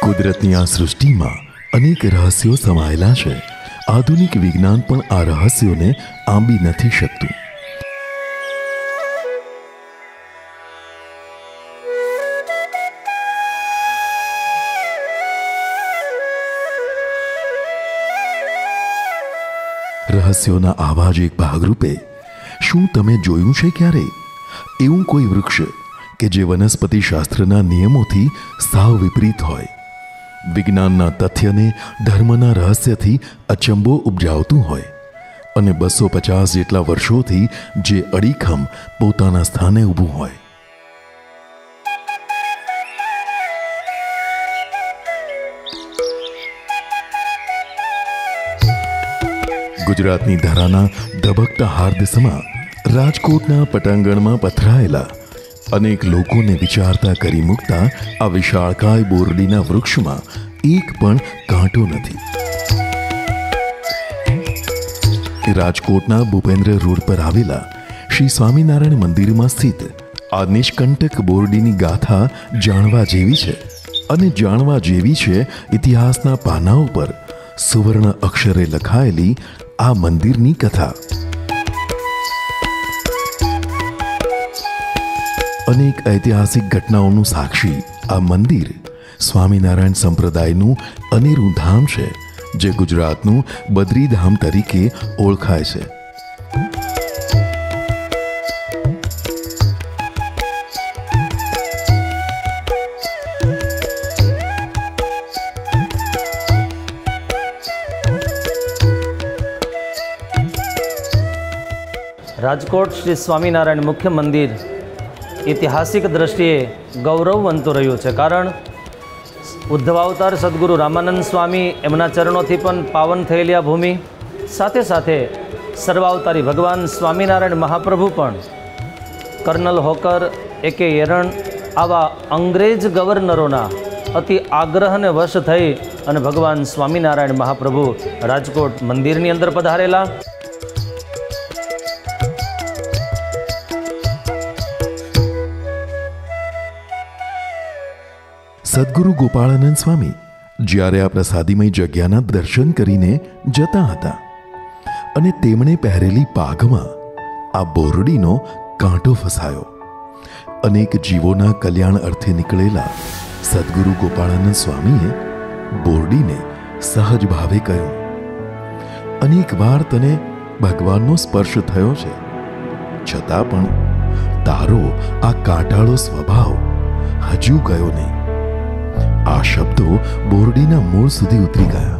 કુદરતની આ સૃષ્ટિમાં અનેક રહસ્યો સમાયેલા છે. આધુનિક વિજ્ઞાન પણ આ રહસ્યોને આંબી નથી શકતું. રહસ્યોના આવા જ એક ભાગરૂપે શું તમે જોયું છે ક્યારે એવું કોઈ વૃક્ષ કે જે વનસ્પતિ શાસ્ત્રના નિયમોથી સાવ વિપરીત હોય, વિજ્ઞાનના તથ્યને ધર્મના રહસ્યથી અચંબો ઉપજાવતું હોય અને 250 જેટલા વર્ષોથી જે અડીખમ પોતાના સ્થાને ઊભું હોય? ગુજરાતની ધરાના ધબકતા હાર્દસમાં રાજકોટના પટાંગણમાં પથરાયેલા અનેક લોકોને વિચારતા કરી મૂકતા આ વિશાળકાય બોરડીના વૃક્ષમાં એક પણ કાંટો નથી. રાજકોટના ભૂપેન્દ્ર રોડ પર આવેલા શ્રી સ્વામિનારાયણ મંદિરમાં સ્થિત આ નિષ્કંટક બોરડીની ગાથા જાણવા જેવી છે અને જાણવા જેવી છે ઇતિહાસના પાનાઓ પર સુવર્ણ અક્ષરે લખાયેલી આ મંદિરની કથા. અનેક ઐતિહાસિક ઘટનાઓનું સાક્ષી આ મંદિર સ્વામિનારાયણ સંપ્રદાયનું અનેરું ધામ છે, જે ગુજરાતનું બદ્રીધામ તરીકે ઓળખાય છે. રાજકોટ શ્રી સ્વામિનારાયણ મુખ્ય મંદિર ઐતિહાસિક દ્રષ્ટિએ ગૌરવવંતું રહ્યું છે. કારણ ઉદ્ધવાવતાર સદગુરુ રામાનંદ સ્વામી એમના ચરણોથી પણ પાવન થયેલી આ ભૂમિ, સાથે સાથે સર્વાવતારી ભગવાન સ્વામિનારાયણ મહાપ્રભુ પણ કર્નલ હોકર A.K. એરણ આવા અંગ્રેજ ગવર્નરોના અતિ આગ્રહને વશ થઈ અને ભગવાન સ્વામિનારાયણ મહાપ્રભુ રાજકોટ મંદિરની અંદર પધારેલા. સદગુરુ ગોપાળાનંદ સ્વામી જ્યારે આ પ્રસાદીમય જગ્યાના દર્શન કરીને જતા હતા અને તેમણે પહેરેલી પાઘમાં આ બોરડીનો કાંટો ફસાયો. અનેક જીવોના કલ્યાણ અર્થે નીકળેલા સદગુરુ ગોપાળાનંદ સ્વામીએ બોરડીને સહજ ભાવે કહ્યું, અનેક વાર તને ભગવાનનો સ્પર્શ થયો છે, છતાં પણ તારો આ કાંટાળો સ્વભાવ હજુ ગયો નહીં. આ શબ્દો બોરડીના મૂળ સુધી ઉતરી ગયા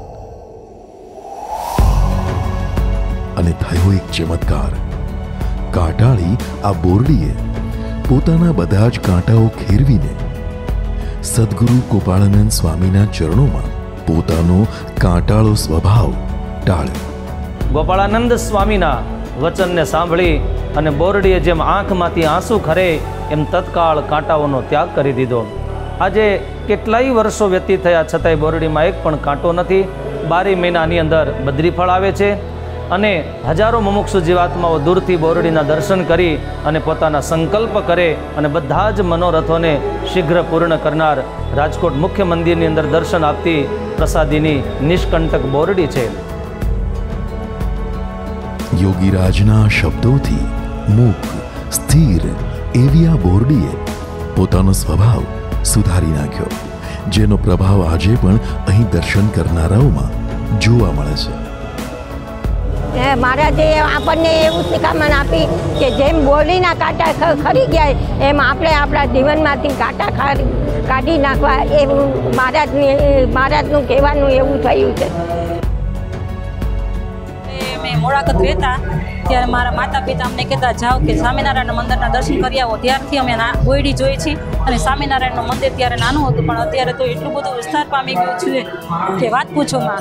અને થયો એક ચમત્કાર. કાંટાળી આ બોરડીએ પોતાના બધા જ કાંટાઓ ખેરવીને સદગુરુ ગોપાળાનંદ સ્વામીના ચરણોમાં પોતાનો કાંટાળો સ્વભાવ ટાળ્યો. ગોપાળાનંદ સ્વામીના વચનને સાંભળી અને બોરડીએ જેમ આંખમાંથી આંસુ ખરે એમ તત્કાળ કાંટાઓનો ત્યાગ કરી દીધો. આજે કેટલાય વર્ષો વ્યતીત થયા છતાંય બોરડીમાં એક પણ કાંટો નથી. 12 મહિનાની અંદર બદ્રીફળ આવે છે અને હજારો મુમુક્ષુ જીવાત્માઓ દૂરથી બોરડીના દર્શન કરી અને પોતાના સંકલ્પ કરે અને બધા જ મનોરથોને શીઘ્ર પૂર્ણ કરનાર રાજકોટ મુખ્ય મંદિરની અંદર દર્શન આપતી પ્રસાદીની નિષ્કંટક બોરડી છે. યોગીરાજના શબ્દોથી મુખ સ્થિર એવી આ બોરડીએ પોતાનો સ્વભાવ સુધારી નાખ્યો, જેનો પ્રભાવ આજે પણ અહીં દર્શન કરનારાઓમાં જોવા મળે છે. મહારાજે આપણને એવું શિખામણ આપી કે જેમ બોરડીના કાંટા ખરી ગયા એમ આપણે આપણા જીવનમાંથી કાંટા કાઢી નાખવા, એવું મહારાજનું કહેવાનું એવું થયું છે. મેં મોડાકત રહેતા ત્યારે મારા માતા પિતા અમને કહેતા જાઓ કે સ્વામિનારાયણ મંદિરના દર્શન કરી આવો. ત્યારથી અમે બોરડી જોઈ છીએ અને સ્વામિનારાયણનું મંદિર ત્યારે નાનું હતું, પણ અત્યારે તો એટલું બધું વિસ્તાર પામી ગયું છે કે વાત પૂછો માં.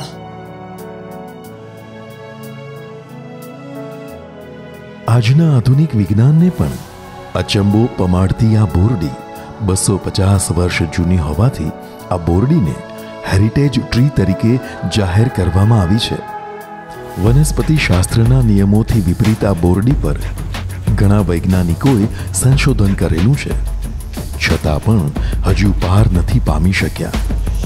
આજના આધુનિક વિજ્ઞાનને પણ અચંબો પમાડતી આ બોરડી 250 વર્ષ જૂની હોવાથી આ બોરડીને હેરિટેજ ટ્રી તરીકે જાહેર કરવામાં આવી છે. વનસ્પતિ શાસ્ત્રના નિયમોથી વિપરીત આ બોરડી પર ઘણા વૈજ્ઞાનિકોએ સંશોધન કરેલું છે, છતાં પણ હજુ પાર નથી પામી શક્યા.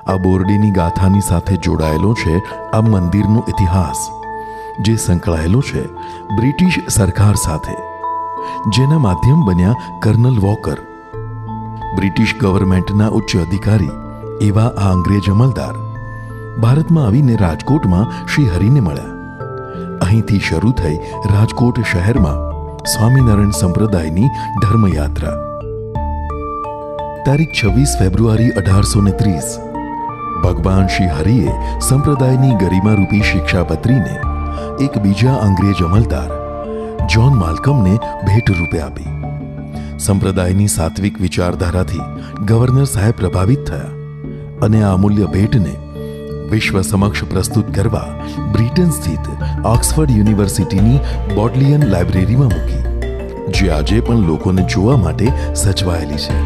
આ બોરડીની ગાથાની સાથે જોડાયેલો છે આ મંદિરનો ઇતિહાસ, જે સંકળાયેલો છે બ્રિટિશ સરકાર સાથે, જેના માધ્યમ બન્યા કર્નલ વોકર. બ્રિટિશ ગવર્મેન્ટના ઉચ્ચ અધિકારી એવા આ અંગ્રેજ અમલદાર ભારતમાં આવીને રાજકોટમાં શ્રી હરિને મળ્યા. અહીંથી શરૂ થઈ રાજકોટ શહેરમાં સ્વામિનારાયણ સંપ્રદાયની ધર્મયાત્રા. તારીખ 26 ફેબ્રુઆરી 1830 ભગવાન શ્રી હરિએ સંપ્રદાયની ગરિમારૂપી શિક્ષાપત્રીને એક બીજા અંગ્રેજ અમલદાર જ્હોન માલ્કમને ભેટ રૂપે આપી. સંપ્રદાયની સાત્વિક વિચારધારાથી ગવર્નર સાહેબ પ્રભાવિત થયા અને આ અમૂલ્ય ભેટને વિશ્વ સમક્ષ પ્રસ્તુત કરવા બ્રિટન સ્થિત ઓક્સફર્ડ યુનિવર્સિટીની બોડલિયન લાઇબ્રેરીમાં મૂકી, જે આજે પણ લોકોને જોવા માટે સચવાયેલી છે.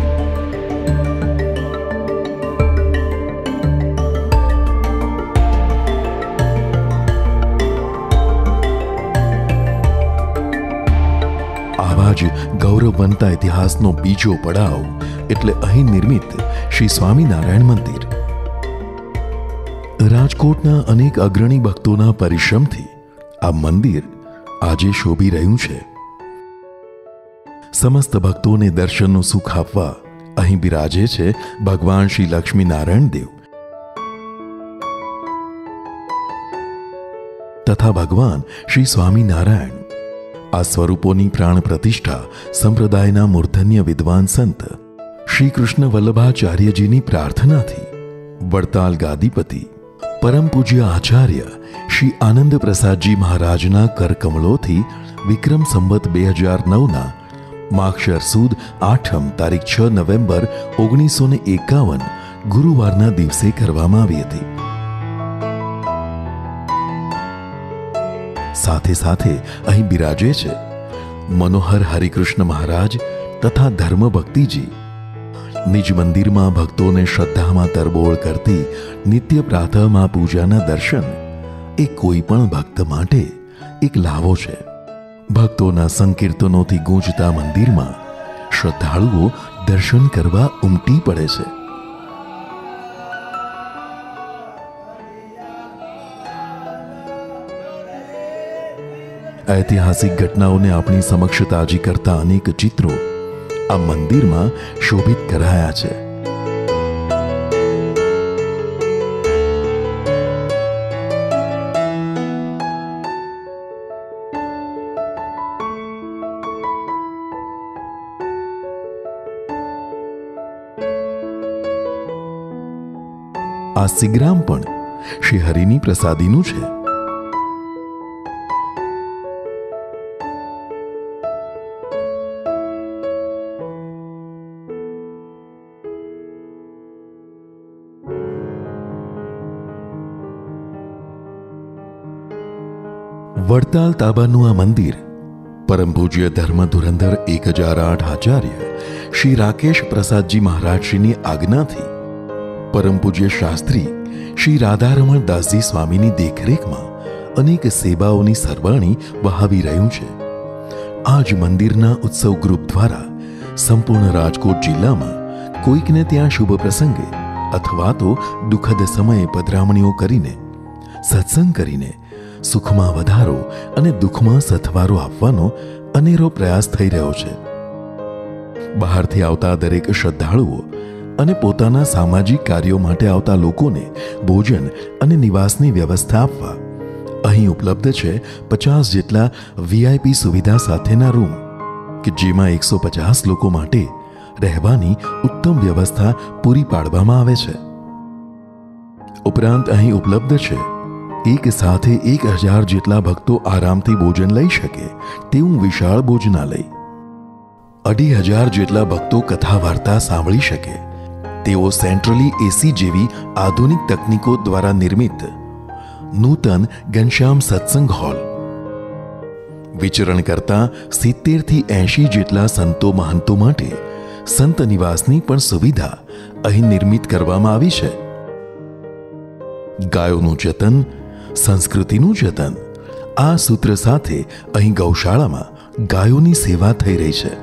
આવા જ ગૌરવવંતા ઇતિહાસનો બીજો પડાવ એટલે અહીં નિર્મિત શ્રી સ્વામિનારાયણ મંદિર. રાજકોટના અનેક અગ્રણી ભક્તોના પરિશ્રમથી આ મંદિર આજે શોભી રહ્યું છે. સમસ્ત ભક્તોને દર્શનનું સુખ આપવા અહીં બિરાજે છે ભગવાન શ્રી લક્ષ્મીનારાયણ દેવ તથા ભગવાન શ્રી સ્વામિનારાયણ. આ સ્વરૂપોની પ્રાણ પ્રતિષ્ઠા સંપ્રદાયના મૂર્ધન્ય વિદ્વાન સંત શ્રી કૃષ્ણ વલ્લભાચાર્યજીની પ્રાર્થનાથી વડતાલ ગાદીપતિ પરમ પૂજ્ય આચાર્ય શ્રી આનંદ પ્રસાદજી મહારાજના કરકમલોથી વિક્રમ સંવત 2009ના માગશર સુદ 8મ તારીખ 6 નવેમ્બર 1951 ગુરુવારના દિવસે કરવામાં આવી હતી. સાથે સાથે અહીં બિરાજે છે મનોહર હરિકૃષ્ણ મહારાજ તથા ધર્મભક્તિજી. નિજ મંદિરમાં ભક્તોને શ્રદ્ધામાં તરબોળ કરતી નિત્ય પ્રાતઃમાં પૂજાના દર્શન એ કોઈ પણ ભક્ત માટે એક લાવો છે. ભક્તોના સંકીર્તનોથી ગૂંજતા મંદિરમાં શ્રદ્ધાળુઓ દર્શન કરવા ઉમટી પડે છે. ઐતિહાસિક ઘટનાઓને આપણી સમક્ષ તાજી કરતા અનેક ચિત્રો આ મંદિરમાં શોભિત કરાયા છે. આ સિગ્રામ પણ શ્રી હરિની પ્રસાદીનું છે. વડતાલ તાબાનું આ મંદિર પરમ પૂજ્ય ધર્મ ધુરંધર 1008 આચાર્ય શ્રી રાકેશ પ્રસાદજી મહારાજશ્રીની આજ્ઞાથી પરમ પૂજ્ય શાસ્ત્રી શ્રી રાધારમણ દાસજી સ્વામીની દેખરેખમાં અનેક સેવાઓની સરવાણી વહાવી રહ્યું છે. આ જ મંદિરના ઉત્સવ ગ્રુપ દ્વારા સંપૂર્ણ રાજકોટ જિલ્લામાં કોઈકને ત્યાં શુભ પ્રસંગે અથવા તો દુઃખદ સમયે પધરામણીઓ કરીને સત્સંગ કરીને સુખમાં વધારો અને દુઃખમાં સથવારો આપવાનો અનેરો પ્રયાસ થઈ રહ્યો છે. બહારથી આવતા દરેક શ્રદ્ધાળુઓ અને પોતાના સામાજિક કાર્યો માટે આવતા લોકોને ભોજન અને નિવાસની વ્યવસ્થા આપવા અહીં ઉપલબ્ધ છે 50 જેટલા VIP સુવિધા સાથેના રૂમ કે જેમાં 150 લોકો માટે રહેવાની ઉત્તમ વ્યવસ્થા પૂરી પાડવામાં આવે છે. ઉપરાંત અહીં ઉપલબ્ધ છે એક સાથે 1000 જેટલા ભક્તો આરામથી ભોજન લઈ શકે તેવું વિશાળ ભોજનાલય, 2500 જેટલા ભક્તો કથા વાર્તા સાંભળી શકે તેઓ સેન્ટ્રલી AC જેવી આધુનિક તકનીકો દ્વારા નિર્મિત નૂતન ઘનશ્યામ સત્સંગ હોલ, વિચરણ કરતા 70 થી 80 જેટલા સંતો મહંતો માટે સંત નિવાસની પણ સુવિધા અહીં નિર્મિત કરવામાં આવી છે. ગાયોનું જતન, સંસ્કૃતિનું જતન, આ સૂત્ર સાથે અહીં ગૌશાળામાં ગાયોની સેવા થઈ રહી છે.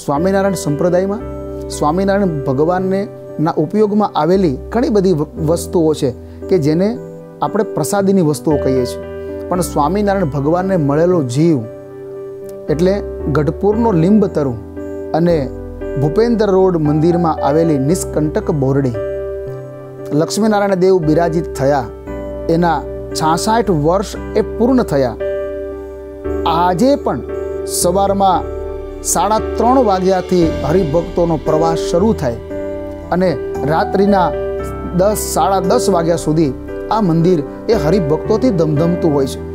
સ્વામિનારાયણ સંપ્રદાયમાં સ્વામિનારાયણ ભગવાનને ના ઉપયોગમાં આવેલી ઘણી બધી વસ્તુઓ છે કે જેને આપણે પ્રસાદીની વસ્તુઓ કહીએ છીએ, પણ સ્વામિનારાયણ ભગવાનને મળેલો જીવ એટલે ગઢપુરનો લીંબ તરુ અને ભૂપેન્દ્ર રોડ મંદિરમાં આવેલી નિષ્કંટક બોરડી, લક્ષ્મીનારાયણ દેવ બિરાજિત થયા એના 66 વર્ષ એ પૂર્ણ થયા. આજે પણ સવારમાં 3:30 વાગ્યાથી હરિભક્તોનો પ્રવાસ શરૂ થાય અને રાત્રિના 10 સાડા 10 વાગ્યા સુધી આ મંદિર એ હરિભક્તોથી ધમધમતું હોય છે.